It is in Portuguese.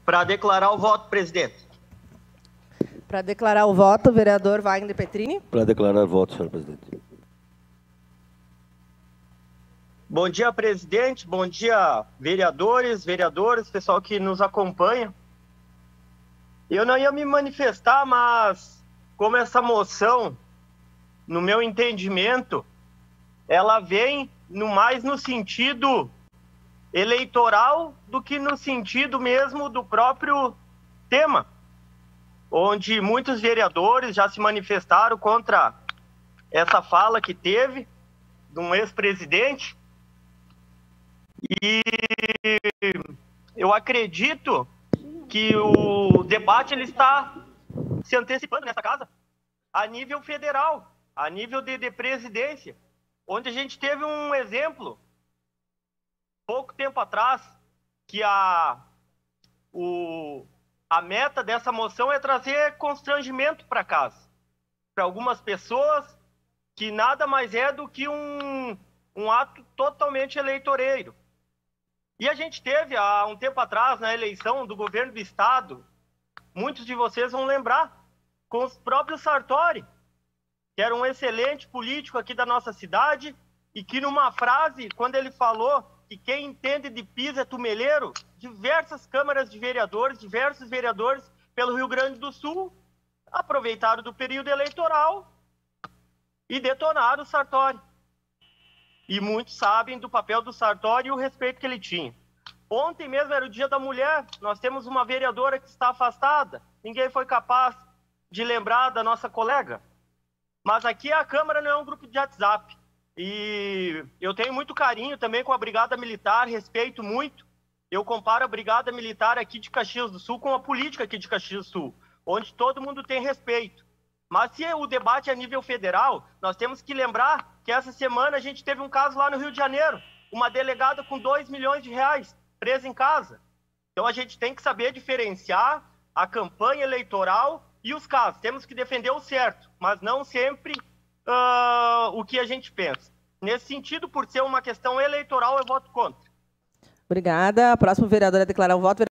Para declarar o voto, presidente. Para declarar o voto, vereador Wagner Petrini. Para declarar voto, senhor presidente. Bom dia, presidente. Bom dia, vereadores, pessoal que nos acompanha. Eu não ia me manifestar, mas como essa moção, no meu entendimento, ela vem mais no sentido eleitoral do que no sentido mesmo do próprio tema, onde muitos vereadores já se manifestaram contra essa fala que teve de um ex-presidente. E eu acredito que o debate ele está se antecipando nessa casa a nível federal, a nível de presidência, onde a gente teve um exemplo pouco tempo atrás que a meta dessa moção é trazer constrangimento para casa, para algumas pessoas, que nada mais é do que um ato totalmente eleitoreiro. E a gente teve, há um tempo atrás, na eleição do governo do estado, muitos de vocês vão lembrar, com os próprios Sartori, que era um excelente político aqui da nossa cidade, e que numa frase, quando ele falou que quem entende de piso é tumeleiro, diversas câmaras de vereadores, diversos vereadores pelo Rio Grande do Sul, aproveitaram do período eleitoral e detonaram o Sartori. E muitos sabem do papel do Sartori e o respeito que ele tinha. Ontem mesmo era o Dia da Mulher, nós temos uma vereadora que está afastada, ninguém foi capaz de lembrar da nossa colega. Mas aqui a Câmara não é um grupo de WhatsApp. E eu tenho muito carinho também com a Brigada Militar, respeito muito. Eu comparo a Brigada Militar aqui de Caxias do Sul com a política aqui de Caxias do Sul, onde todo mundo tem respeito. Mas se o debate é a nível federal, nós temos que lembrar que essa semana a gente teve um caso lá no Rio de Janeiro, uma delegada com 2 milhões de reais presa em casa. Então a gente tem que saber diferenciar a campanha eleitoral e os casos. Temos que defender o certo, mas não sempre o que a gente pensa. Nesse sentido, por ser uma questão eleitoral, eu voto contra. Obrigada. Próximo vereador a declarar o voto.